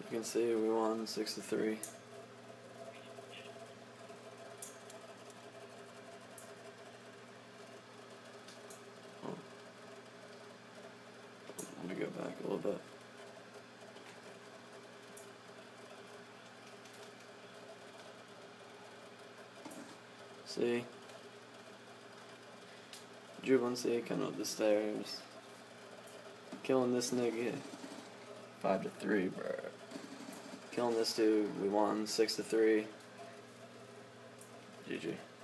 You can see we won 6-3. Let me go back a little bit. See? Dribbling C coming up the stairs. Killing this nigga. 5-3, bro. Killing this dude. We won 6-3. GG.